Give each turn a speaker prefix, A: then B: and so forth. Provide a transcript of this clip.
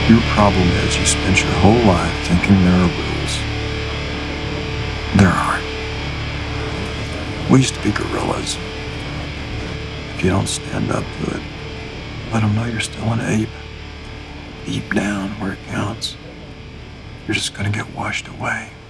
A: Your problem is you spent your whole life thinking there are rules. There aren't. We used to be gorillas. If you don't stand up to it, let them know you're still an ape. Deep down where it counts, you're just gonna get washed away.